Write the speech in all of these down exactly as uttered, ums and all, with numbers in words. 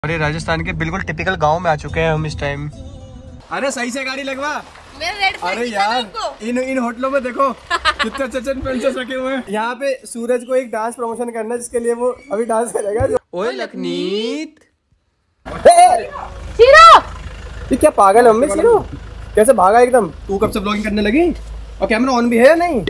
अरे राजस्थान के बिल्कुल टिपिकल गांव में आ चुके हैं हम इस टाइम। अरे सही से गाड़ी लगवा। रेड अरे यार इन इन होटलों में देखो कितने अच्छे अच्छे प्रिंसेस रखे हुए हैं। यहाँ पे सूरज को एक डांस प्रमोशन करना है जिसके लिए वो अभी डांस करेगा। ओए लखनीत, ये क्या पागल है मम्मी, सीरो कैसे भागा एकदम। तू कब से ब्लॉगिंग करने लगी और कैमरा ऑन भी है या नहीं?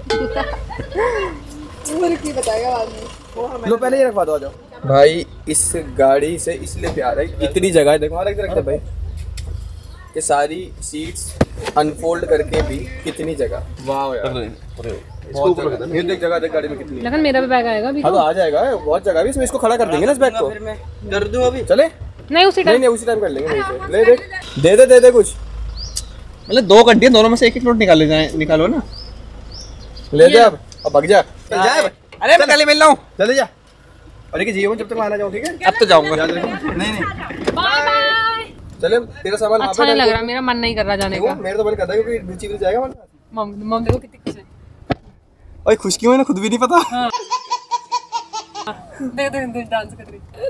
की बताएगा बाद में। लो पहले ये रखवा दो, आ जाओ भाई। इस गाड़ी से इसलिए प्यार है, इतनी जगह है देखो वहाँ रखते रखते भाई, ये सारी सीट्स अनफोल्ड करके भी कितनी जगह। वाह यार बहुत जगह, ये देख जगह देख गाड़ी में कितनी। लेकिन मेरा भी बैग आएगा अभी। हाँ तो आ जाएगा, बहुत जगह भी इसमें, इसको खड़ा कर देंगे ना इस बैग को। कर दूं अभी? चले नहीं उसी टाइम, नहीं नहीं उसी टाइम कर लेंगे। नहीं से ले देख, दे दे दे दे कुछ, मतलब दो घंटे दोनों में से एक एक नोट निकाल ले जाए, निकालो ना। ले दे अब, अब भाग जा। चल जा। अरे मैं कल मिल रहा हूँ, चले जा। अरे कि जियो जब तक आना जाऊँ, ठीक है? अब तो जाऊंगा। नहीं नहीं बाय बाय। चले तेरा सामान अच्छा नहीं लग रहा, मेरा मन नहीं कर रहा जाने का। मेरा तो मन कर रहा है क्योंकि रुचि भी जाएगा मन। मम मम देखो कितनी खुश है। ओए खुश क्यों है ना, खुद भी नहीं पता। हां देख देख देख डांस कर रही।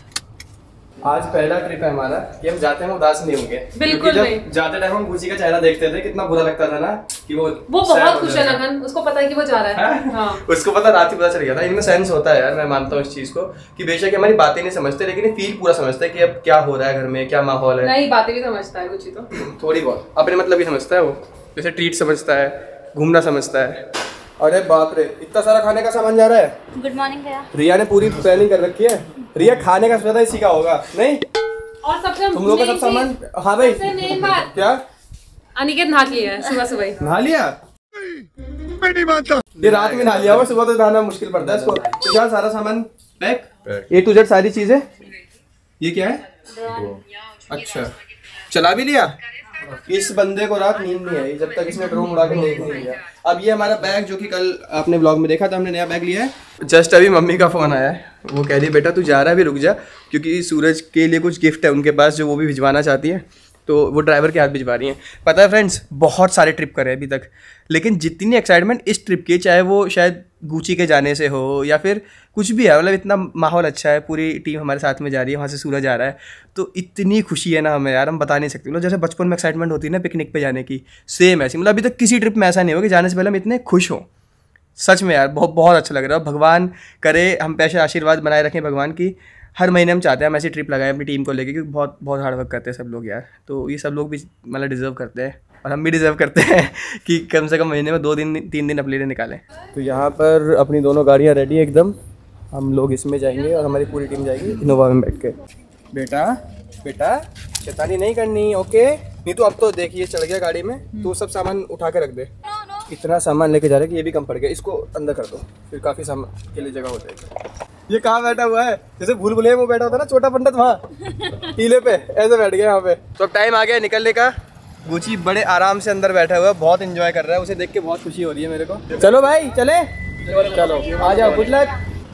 आज पहला ट्रिप है हमारा कि हम जाते हैं उदास नहीं होंगे। बिल्कुल जब नहीं। जाते टाइम हम गुची का चेहरा देखते थे कितना बुरा लगता था ना कि वो वो बहुत खुश है लगन, उसको पता है कि वो जा रहा है। हाँ। उसको पता, रात ही पता चल गया था। इनमें सेंस होता है यार, मैं मानता हूँ इस चीज को कि बेशक हमारी बातें नहीं समझते लेकिन ये फील पूरा समझते हैं कि अब क्या हो रहा है घर में, क्या माहौल है। नहीं बातें भी समझता है कुछ ही तो, थोड़ी बहुत अपने मतलब ही समझता है वो, जैसे ट्रीट समझता है, घूमना समझता है। अरे बाप रे, इतना सारा खाने का सामान जा रहा है। गुड मॉर्निंग भैया। रिया ने पूरी प्लानिंग कर रखी है। रिया खाने का सोचा इसी का होगा नहीं? और सबसे तुम लोग का सब सामान। हाँ भाई मेन बात, क्या अनिकेत नहा लिया है सुबह सुबह ही। नहा लिया? मैं नहीं मानता। ये रात में नहा लिया होगा, सुबह तो नहाना मुश्किल पड़ता है इसको। तो क्या सारा सामान पैक, ए टू जेड सारी चीजें। ये क्या है? अच्छा चला भी लिया। इस बंदे को रात नींद नहीं आई जब तक इसने ड्रोन उड़ा के देख नहीं लिया। अब ये हमारा बैग जो कि कल आपने ब्लॉग में देखा था, हमने नया बैग लिया है। जस्ट अभी मम्मी का फोन आया है, वो कह रही बेटा तू जा रहा है, भी रुक जा, क्योंकि सूरज के लिए कुछ गिफ्ट है उनके पास जो वो भी भिजवाना चाहती है, तो वो ड्राइवर के हाथ भिजवा रही हैं। पता है फ्रेंड्स, बहुत सारे ट्रिप करे अभी तक, लेकिन जितनी एक्साइटमेंट इस ट्रिप की, चाहे वो शायद गुची के जाने से हो या फिर कुछ भी है, मतलब इतना माहौल अच्छा है, पूरी टीम हमारे साथ में जा रही है, वहाँ से सूरज आ रहा है, तो इतनी खुशी है ना हमें यार, हम बता नहीं सकते। मतलब जैसे बचपन में एक्साइटमेंट होती है ना पिकनिक पे जाने की, सेम ऐसी। मतलब अभी तक किसी ट्रिप में ऐसा नहीं होगा कि जाने से पहले हम इतने खुश हों। सच में यार बहुत बहुत अच्छा लग रहा है। भगवान करे हम पे ऐसे आशीर्वाद बनाए रखें भगवान की, हर महीने हम चाहते हैं हम ऐसी ट्रिप लगाएं अपनी टीम को लेके, क्योंकि बहुत बहुत हार्ड वर्क करते हैं सब लोग यार। तो ये सब लोग भी मतलब डिजर्व करते हैं और हम भी डिजर्व करते हैं कि कम से कम महीने में दो दिन तीन दिन अपने लिए निकालें। तो यहाँ पर अपनी दोनों गाड़ियाँ रेडी है एकदम, हम लोग इसमें जाएंगे और हमारी पूरी टीम जाएगी इनोवा में बैठ के। बेटा बेटा शैतानी नहीं करनी, ओके? नहीं तो अब तो देखिए चढ़ गया गाड़ी में, तो सब सामान उठा के रख दे। इतना सामान लेके जा रहे हैं कि ये भी कम पड़ गया, इसको अंदर कर दो, फिर काफ़ी सामान के लिए जगह हो जाएगी। ये कहाँ बैठा हुआ है? जैसे भूल भुलैया में बैठा होता ना छोटा पंडित, वहाँ टीले पे ऐसे बैठ गया यहाँ पे। तो अब टाइम आ गया निकलने का। गुची बड़े आराम से अंदर बैठा हुआ है, बहुत एंजॉय कर रहा है, उसे देख के बहुत खुशी हो रही है मेरे को। चलो भाई चले, चलो आ जाओ, गुड लक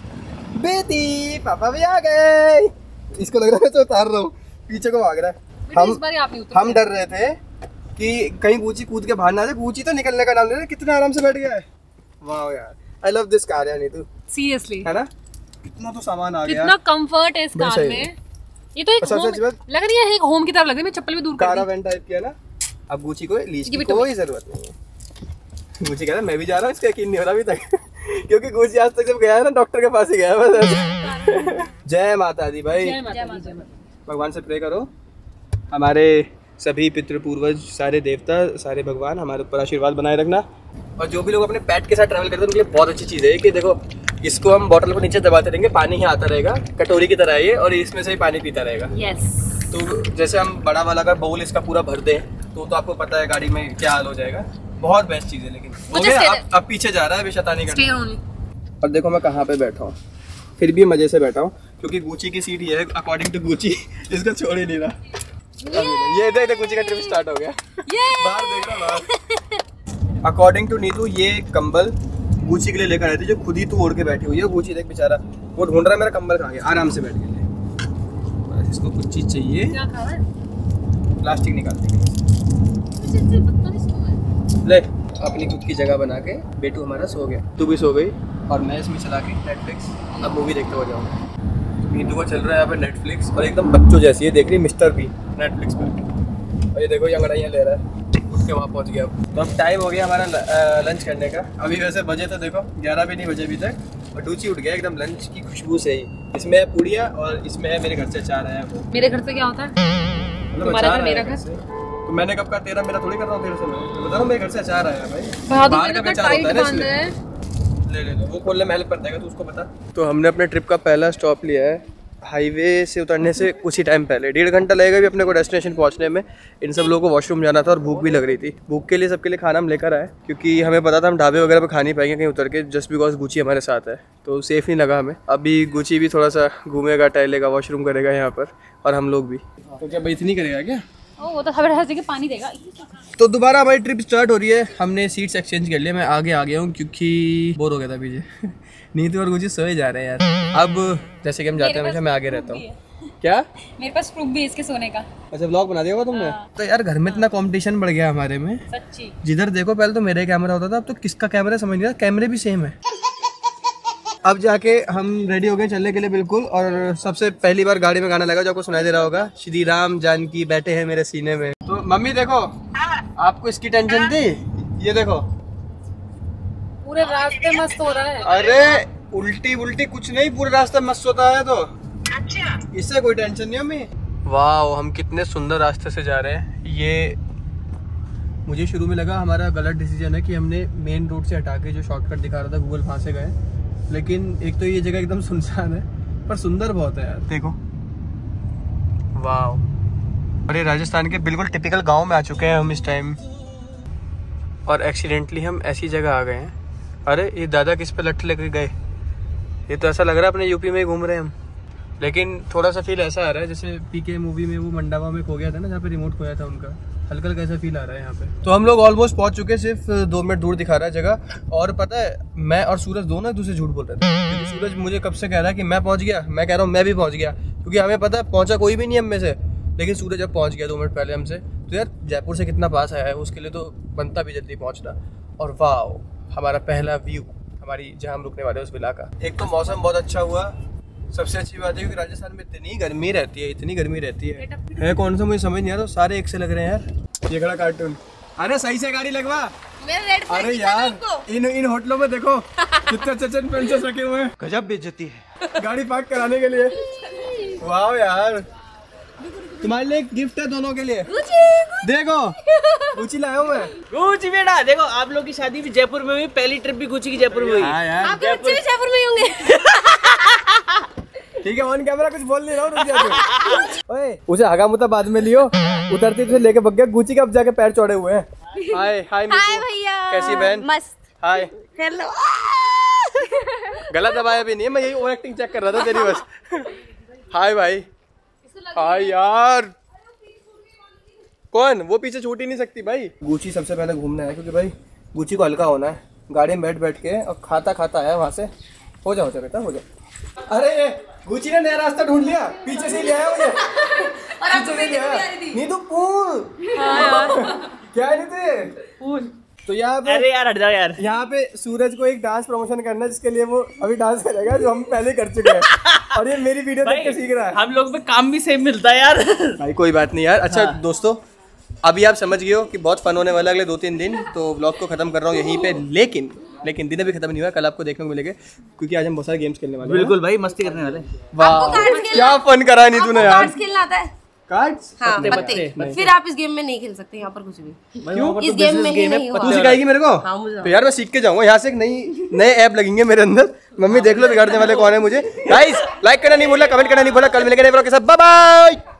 बेटी, पापा भी आ गए। इसको लग रहा है तो उतार रहा हूँ, पीछे को भाग रहा है। हम हम डर रहे थे कि कहीं गुची कूद के बाहर ना जाए, गुची तो निकलने का नाम ले रहा है, कितना आराम से बैठ गया है। वाह यार, आई लव दिस कार यार। नीतू सीरियसली है ना, कितना तो सामान आ गया, कितना कंफर्ट है इस कार में। ये तो एक होम लग रही है, एक होम की तरफ लग रही है। मैं चप्पल भी दूर कर दी, कारावैन टाइप की है ना। अब गुची को लीज की कोई जरूरत नहीं है। गुची कह रहा है मैं भी जा रहा हूँ, इसका यकीन नहीं हो रहा अभी तक क्योंकि गुची आज तक जब गया है ना डॉक्टर के पास ही गया है बस। जय माता दी भाई, भगवान से प्रे करो हमारे सभी पितृ पूर्वज, सारे देवता, सारे भगवान हमारे ऊपर आशीर्वाद बनाए रखना। और जो भी लोग अपने पेट के साथ ट्रैवल करते हैं उनके लिए बहुत अच्छी चीज़ है कि देखो इसको हम बॉटल को नीचे दबाते रहेंगे, पानी ही आता रहेगा कटोरी की तरह ये, और इसमें से ही पानी पीता रहेगा। yes. तो जैसे हम बड़ा वाला अगर बाउल इसका पूरा भर दें तो तो आपको पता है गाड़ी में क्या हाल हो जाएगा। बहुत बेस्ट चीज़ है। लेकिन हो गया, अब अब पीछे जा रहा है, बेशतानी करना। और देखो मैं कहाँ पे बैठा हूँ, फिर भी मजे से बैठा हूँ क्योंकि गुची की सीट ये है अकॉर्डिंग टू गुची, इसको छोड़ ही नहीं रहा। ये देख देख गुची का ट्रिप स्टार्ट हो गया, बाहर देख रहा बाहर। अकॉर्डिंग टू नीतू ये कंबल गुची के लिए लेकर आई थी जो खुद ही तू ओढ़ के बैठी हुई है। गुची देख बेचारा वो ढूंढ रहा है मेरा कंबल कहाँ गया, आराम से बैठ गया। बस इसको कुछ चीज चाहिए, प्लास्टिक निकालते ले, अपनी खुद की जगह बना के बेटू हमारा सो गया, तू भी सो गई और मैं इसमें चला के नेटफ्लिक्स अब मूवी देखते हो जाऊँगा। नीतू का चल रहा है यहाँ पे नेटफ्लिक्स और एकदम बच्चों जैसी है, देख रही मिस्टर भी नेटफ्लिक्स पे। और ये देखो ये अंगड़ाइयाँ ले रहा है, उठ के वहाँ पहुँच गया। तो अब टाइम हो गया हमारा लंच करने का। अभी वैसे बजे तो देखो ग्यारह भी नहीं बजे अभी तक, और डूची उठ गया एकदम लंच की खुशबू से ही। इसमें है पूड़िया और इसमें है मेरे घर से अचार आया वो। मेरे घर से क्या होता है? तुम्हारा घर मेरा घर। तो मैंने कब कहा तेरा मेरा थोड़ी कर रहा हूँ तेरे से, मैं बता रहा हूँ मेरे घर से अचार आया भाई। बाहर का अचार होता है ना इसलिए। ले ले ले वो खोलने में हेल्प कर देगा, तू उसको बता। तो हमने अपने ट्रिप का पहला स्टॉप लिया है हाईवे से उतरने से कुछ ही टाइम पहले। डेढ़ घंटा लगेगा भी अपने को डेस्टिनेशन पहुंचने में। इन सब लोगों को वॉशरूम जाना था और भूख भी लग रही थी। भूख के लिए सबके लिए खाना हम लेकर आए, क्योंकि हमें पता था हम ढाबे वगैरह पे खा नहीं पाएंगे कहीं उतर के, जस्ट बिकॉज गुची हमारे साथ है तो सेफ नहीं लगा हमें। अभी गुची भी थोड़ा सा घूमेगा, टहलेगा, वॉशरूम करेगा यहाँ पर, और हम लोग भी। तो क्या भाई इतनी करेगा क्या? ओ, वो तो हर हर जगह पानी देगा। तो दोबारा हमारी ट्रिप स्टार्ट हो रही है। हमने सीट्स एक्सचेंज कर लिया, मैं आगे आ गया हूँ क्योंकि बोर हो गया था पीछे। नीतू और गुची सोए जा रहे हैं यार। अब जैसे कि हम जाते हैं हमेशा मैं आगे रहता हूँ। क्या? मेरे पास प्रूफ भी है इसके सोने का। अच्छा व्लॉग बना दिया होगा तुमने? तो यार घर में इतना कंपटीशन बढ़ गया हमारे में सच्ची। जिधर देखो पहले तो मेरे कैमरा होता था, अब तो किसका कैमरा समझ नहीं आता, कैमरे भी सेम है। अब जाके हम रेडी हो गए चलने के लिए बिल्कुल, और सबसे पहली बार गाड़ी में गाना लगा जो आपको सुनाई दे रहा होगा, श्री राम जानकी बैठे हैं मेरे सीने में। तो मम्मी देखो आपको इसकी टेंशन थी, ये देखो पूरे रास्ते मस्त हो रहा है। अरे उल्टी उल्टी कुछ नहीं, पूरे रास्ते मस्त होता है तो अच्छा, इससे कोई टेंशन नहीं हमें। वाह हम कितने सुंदर रास्ते से जा रहे हैं। ये मुझे शुरू में लगा हमारा गलत डिसीजन है कि हमने मेन रोड से हटा के जो शॉर्टकट दिखा रहा था गूगल वहाँ से गए, लेकिन एक तो ये जगह एकदम सुनसान है पर सुंदर बहुत है यार। देखो वाह। अरे राजस्थान के बिल्कुल टिपिकल गांव में आ चुके हैं हम इस टाइम, और एक्सीडेंटली हम ऐसी जगह आ गए हैं। अरे ये दादा किस पे लट लेके गए, ये तो ऐसा लग रहा है अपने यूपी में ही घूम रहे हैं हम। लेकिन थोड़ा सा फील ऐसा आ रहा है जैसे पीके मूवी में वो मंडावा में खो गया था ना, जहाँ पे रिमोट खोया था उनका, हल्का हल्का ऐसा फील आ रहा है यहाँ पे। तो हम लोग ऑलमोस्ट पहुंच चुके, सिर्फ दो मिनट दूर दिखा रहा है जगह। और पता है मैं और सूरज दोनों एक दूसरे झूठ बोल रहे थे, क्योंकि सूरज मुझे कब से कह रहा है कि मैं पहुंच गया, मैं कह रहा हूँ मैं भी पहुंच गया, क्योंकि हमें पता है पहुंचा कोई भी नहीं हम में से। लेकिन सूरज जब पहुंच गया दो मिनट पहले हमसे, तो यार जयपुर से कितना पास आया है, उसके लिए तो बनता भी जल्दी पहुँचना। और वाह हमारा पहला व्यू हमारी जहाँ हम रुकने वाले उस विला का। एक तो मौसम बहुत अच्छा हुआ, सबसे अच्छी बात है क्योंकि राजस्थान में इतनी गर्मी रहती है, इतनी गर्मी रहती है है कौन सा मुझे समझ नहीं आ रहा, सारे एक से लग रहे हैं यार। ये खड़ा कार्टून, अरे सही से गाड़ी लगवा। अरे यार इन इन होटलों में देखो कितने अच्छे अच्छे पेंसिल्स रखे हुए हैं, गजब बेइज्जती है गाड़ी पार्क कराने के लिए। वाह यार तुम्हारे लिए गिफ्ट है दोनों के लिए, देखो गुची लाया हूँ मैं। गुची बेटा देखो आप लोग की शादी भी जयपुर में हुई, पहली ट्रिप भी गुची की जयपुर में हुई। हाँ यार आपके बच्चे भी जयपुर में ही होंगे। ठीक है ऑन कैमरा कुछ बोल नहीं रहा हूँ। ओए उसे हगा मुता बाद में लियो, उतरती तुझे लेके बग गया। गुची का अब जाके पैर चौड़े हुए हैं। हाय हाय भैया, कैसी बहन? मस्त। Hi hello. गला दबाया भी नहीं है, मैं यही ओवर एक्टिंग चेक कर रहा था तेरी बस। हाय भाई। हाय यार कौन वो पीछे छूट ही नहीं सकती भाई। गुची सबसे पहले घूमना है क्योंकि भाई गुची को हल्का होना है, गाड़ी में बैठ बैठ के और खाता खाता आया वहाँ से। हो जाओ जा बेटा हो जाओ। अरे गुची ने नया रास्ता ढूंढ लिया, पीछे से ले आया मुझे, पीछे से ले आया। नहीं तो पूल क्या है नहीं पूल। तो यहाँ पे अरे यार हट जाओ यार, यहाँ पे सूरज को एक डांस प्रमोशन करना है जिसके लिए वो अभी डांस करेगा जो हम पहले कर चुके हैं, और ये मेरी वीडियो देख के सीख रहा है। हम लोग पे काम भी सेम मिलता है यार। भाई कोई बात नहीं यार। अच्छा हाँ। दोस्तों अभी आप समझ गए हो कि बहुत फन होने वाला अगले दो तीन दिन, तो ब्लॉग को खत्म कर रहा हूँ यहीं पे। लेकिन लेकिन दिन अभी खत्म नहीं हुआ, कल आपको देखने को मिलेगा क्योंकि आज हम बहुत सारे गेम्स खेलने वाले हैं। बिल्कुल भाई मस्ती करने वाले। वाह क्या फन करा नहीं तूने यार। कार्ड्स खेलना आता है? कार्ड्स हाँ, पत्ते, पत्ते। पत्ते। फिर आप इस गेम में नहीं खेल सकते यहाँ पर कुछ भी, इस गेम में ही नहीं तू सिखाएगी मेरे को? हाँ, मुझे तो यार मैं सीख के जाऊंगा यहाँ से। एक नई नए ऐप लगेंगे मेरे अंदर। मम्मी देख लो बिगाड़ने वाले कौन है मुझे। गाइस लाइक करना नहीं भूलना, कमेंट करना नहीं भूलना। कल मिलेंगे नए ब्लॉग के साथ, बाय बाय।